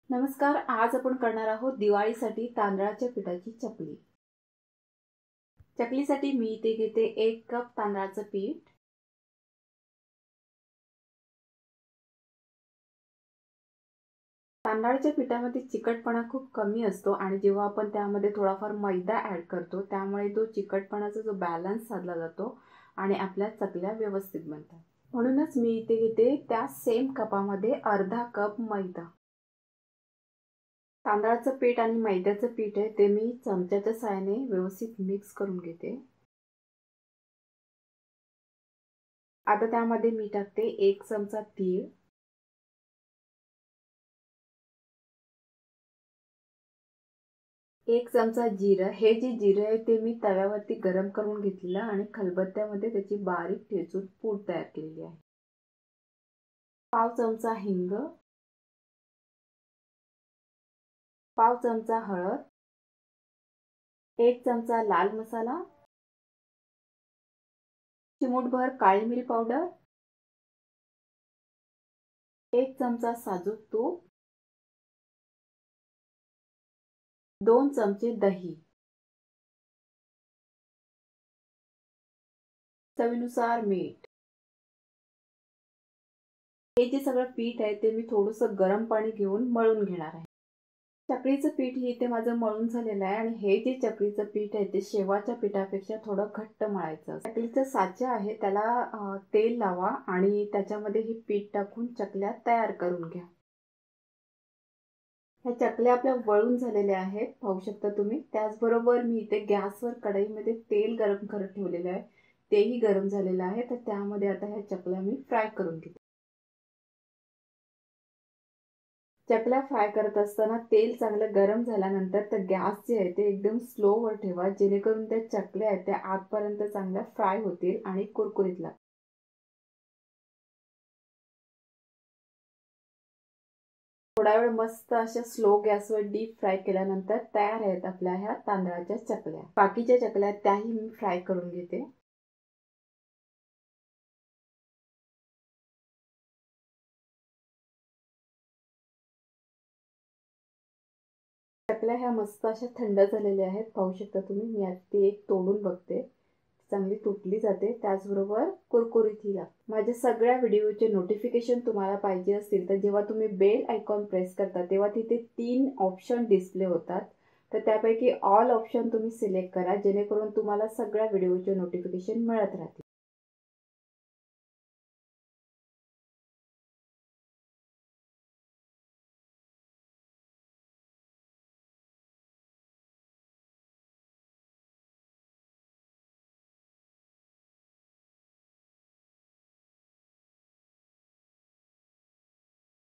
नमस्कार. आज आपण करणार आहोत दिवाळीसाठी तांदळाच्या पिठाची चकली. चकलीसाठी मी इथे घेते 1 कप तांदळाचं पीठ. तांदळाच्या पिठामध्ये चिकटपणा खूप कमी असतो आणि जेव्हा आपण त्यामध्ये थोडाफार मैदा ऍड करतो त्यामुळे तो चिकटपणाचा जो बॅलन्स साधला जातो आणि आपल्या चकल्या व्यवस्थित बनतात. म्हणूनच मी इथे घेते त्या सेम कपामध्ये अर्धा कप मैदा. तांदळाचं पीठ आणि मैद्याचं पीठ आहे ते मी चमच्याच्या साहाय्याने व्यवस्थित मिक्स करून घेते. आता त्यामध्ये मी टाकते 1 चमचा तीळ, 1 चमचा जिरं. हे जे जिरं आहे ते मी तव्यावरती गरम करून घेतलेलं आणि खलबत्त्यामध्ये त्याची बारीक ठेचून पूड तयार केलेली आहे. पाव चमचा हिंग, पाव चमचा हळद, 1 चमचा लाल मसाला, चिमूटभर काळी मिरी पावडर, 1 चमचा साजूक तूप, 2 चमचे दही, चवीनुसार मीठ. हे जे सगळं पीठ आहे ते मी थोडंसं गरम पाणी घेऊन मळून घेणार आहे. चकलीचं पीठ हे इथे माझं मळून झालेलं आहे आणि हे जे चकलीचं पीठ आहे ते शेवाच्या पिठापेक्षा थोडं घट्ट मळायचं. चकलीचं साचा आहे त्याला तेल लावा आणि त्याच्यामध्ये हे पीठ टाकून चकल्या तयार करून घ्या. ह्या चकल्या आपल्या वळून झालेल्या आहेत, पाहू शकता तुम्ही. त्याचबरोबर मी इथे गॅसवर कढईमध्ये तेल गरम करत ठेवलेलं आहे, तेही गरम झालेलं आहे. तर त्यामध्ये आता ह्या चकल्या मी फ्राय करून घेते. चकल्या फ्राय करत असताना तेल चांगलं गरम झाल्यानंतर तर गॅस जे आहे ते एकदम स्लोवर ठेवा, जेणेकरून त्या चकल्या आहेत त्या आतपर्यंत चांगल्या फ्राय होतील आणि कुरकुरीत लागतील. थोडा वेळ मस्त अशा स्लो गॅसवर डीप फ्राय केल्यानंतर तयार आहेत आपल्या ह्या तांदळाच्या चकल्या. बाकीच्या चकल्या त्याही मी फ्राय करून घेते. चकल्या ह्या मस्त अशा थंड झालेल्या आहेत, पाहू शकता तुम्ही. मी आता ती एक तोडून बघते, चांगली तुटली जाते, त्याचबरोबर कुरकुरीतही लागते. माझ्या सगळ्या व्हिडिओचे नोटिफिकेशन तुम्हाला पाहिजे असतील तर जेव्हा तुम्ही बेल आयकॉन प्रेस करता तेव्हा तिथे 3 ऑप्शन डिस्प्ले होतात. तर त्यापैकी ऑल ऑप्शन तुम्ही सिलेक्ट करा, जेणेकरून तुम्हाला सगळ्या व्हिडिओचे नोटिफिकेशन मिळत राहतील.